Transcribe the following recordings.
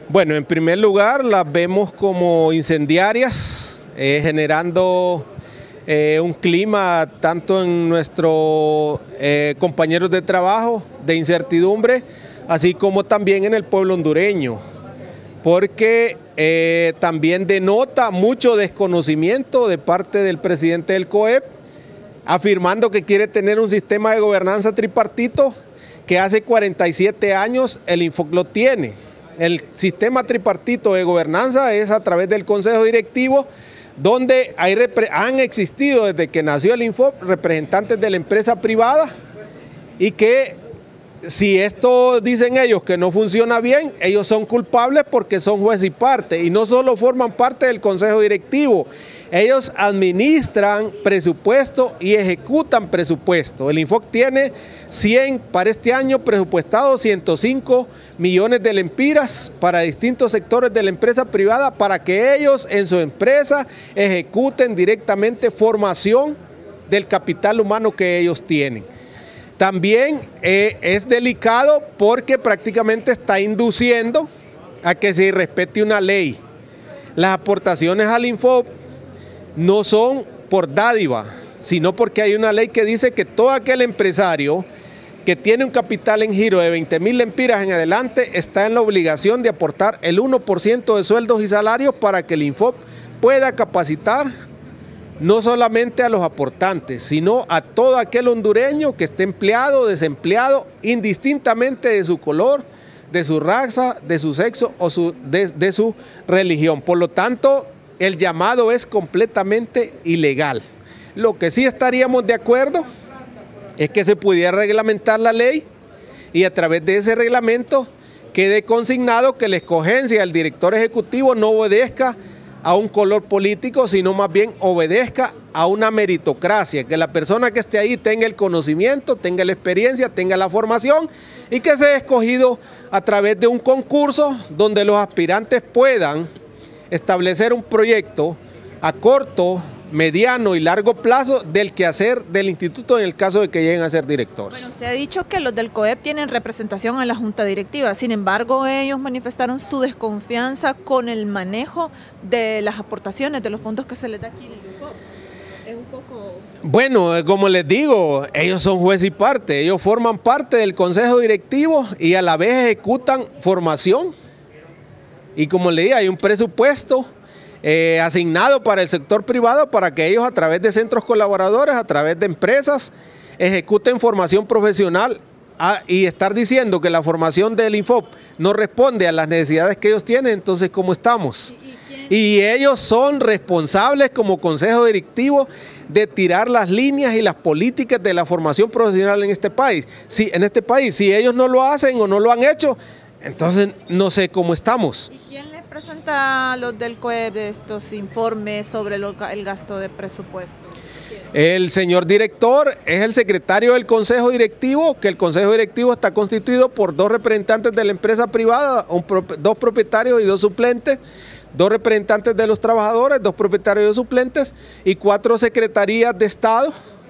Bueno, en primer lugar las vemos como incendiarias, generando un clima tanto en nuestros compañeros de trabajo de incertidumbre, así como también en el pueblo hondureño, porque también denota mucho desconocimiento de parte del presidente del COEP, afirmando que quiere tener un sistema de gobernanza tripartito que hace 47 años el INFOC lo tiene. El sistema tripartito de gobernanza es a través del Consejo Directivo, donde han existido desde que nació el INFOC representantes de la empresa privada y que si esto dicen ellos que no funciona bien, ellos son culpables porque son juez y parte y no solo forman parte del Consejo Directivo, ellos administran presupuesto y ejecutan presupuesto. El INFOC tiene para este año presupuestado 105 millones de lempiras para distintos sectores de la empresa privada para que ellos en su empresa ejecuten directamente formación del capital humano que ellos tienen. También es delicado porque prácticamente está induciendo a que se respete una ley. Las aportaciones al INFOC no son por dádiva, sino porque hay una ley que dice que todo aquel empresario que tiene un capital en giro de 20,000 lempiras en adelante está en la obligación de aportar el 1% de sueldos y salarios para que el INFOC pueda capacitar no solamente a los aportantes, sino a todo aquel hondureño que esté empleado o desempleado, indistintamente de su color, de su raza, de su sexo o de su religión. Por lo tanto, el llamado es completamente ilegal. Lo que sí estaríamos de acuerdo es que se pudiera reglamentar la ley y a través de ese reglamento quede consignado que la escogencia del director ejecutivo no obedezca a un color político, sino más bien obedezca a una meritocracia, que la persona que esté ahí tenga el conocimiento, tenga la experiencia, tenga la formación y que sea escogido a través de un concurso donde los aspirantes puedan establecer un proyecto a corto, mediano y largo plazo del quehacer del instituto en el caso de que lleguen a ser directores. Bueno, usted ha dicho que los del COEP tienen representación en la junta directiva, sin embargo ellos manifestaron su desconfianza con el manejo de las aportaciones de los fondos que se les da aquí en el INFOC. Es un poco... Bueno, como les digo, ellos son juez y parte, ellos forman parte del consejo directivo y a la vez ejecutan formación. Y como le dije, hay un presupuesto asignado para el sector privado para que ellos a través de centros colaboradores, a través de empresas, ejecuten formación profesional y estar diciendo que la formación del INFOC no responde a las necesidades que ellos tienen, entonces ¿cómo estamos? Y ellos son responsables como consejo directivo de tirar las líneas y las políticas de la formación profesional en este país. Si ellos no lo hacen o no lo han hecho, entonces no sé cómo estamos. ¿Y quién les presenta a los del COEP estos informes sobre el gasto de presupuesto? El señor director es el secretario del consejo directivo, que el consejo directivo está constituido por 2 representantes de la empresa privada, 2 propietarios y 2 suplentes, 2 representantes de los trabajadores, 2 propietarios y 2 suplentes y 4 secretarías de Estado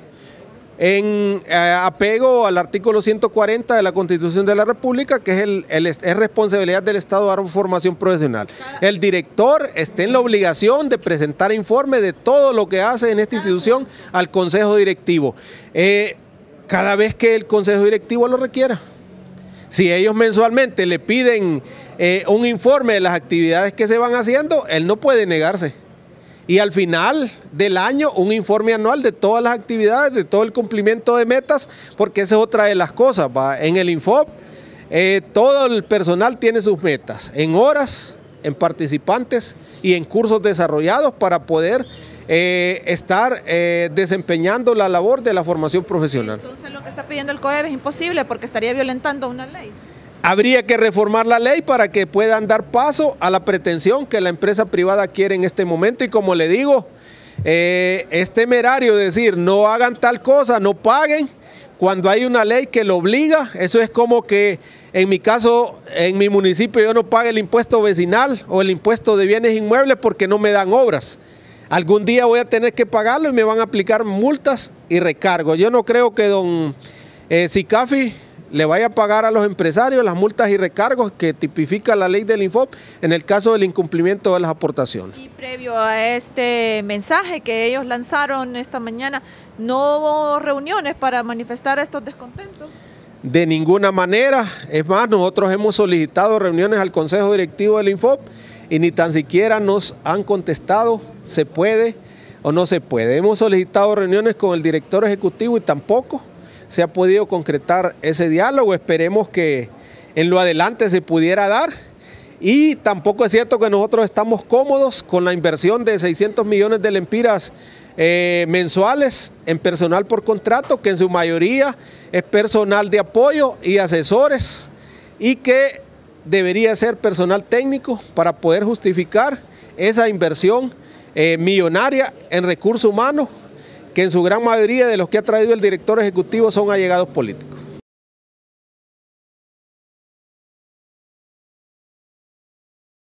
en apego al artículo 140 de la Constitución de la República, que es responsabilidad del Estado dar formación profesional. El director está en la obligación de presentar informe de todo lo que hace en esta institución al Consejo Directivo, cada vez que el Consejo Directivo lo requiera. Si ellos mensualmente le piden un informe de las actividades que se van haciendo, él no puede negarse. Y al final del año un informe anual de todas las actividades, de todo el cumplimiento de metas, porque esa es otra de las cosas. En el INFOC todo el personal tiene sus metas, en horas, en participantes y en cursos desarrollados para poder estar desempeñando la labor de la formación profesional. Entonces lo que está pidiendo el COEP es imposible porque estaría violentando una ley. Habría que reformar la ley para que puedan dar paso a la pretensión que la empresa privada quiere en este momento y como le digo, es temerario decir no hagan tal cosa, no paguen, cuando hay una ley que lo obliga. Eso es como que en mi caso, en mi municipio yo no pague el impuesto vecinal o el impuesto de bienes inmuebles porque no me dan obras. Algún día voy a tener que pagarlo y me van a aplicar multas y recargos. Yo no creo que don Sicafi le vaya a pagar a los empresarios las multas y recargos que tipifica la ley del INFOP en el caso del incumplimiento de las aportaciones. Y previo a este mensaje que ellos lanzaron esta mañana, ¿no hubo reuniones para manifestar estos descontentos? De ninguna manera. Es más, nosotros hemos solicitado reuniones al Consejo Directivo del INFOP y ni tan siquiera nos han contestado se puede o no se puede. Hemos solicitado reuniones con el director ejecutivo y tampoco se ha podido concretar ese diálogo. Esperemos que en lo adelante se pudiera dar. Y tampoco es cierto que nosotros estamos cómodos con la inversión de 600 millones de lempiras mensuales en personal por contrato, que en su mayoría es personal de apoyo y asesores, y que debería ser personal técnico para poder justificar esa inversión millonaria en recursos humanos, que en su gran mayoría de los que ha traído el director ejecutivo son allegados políticos.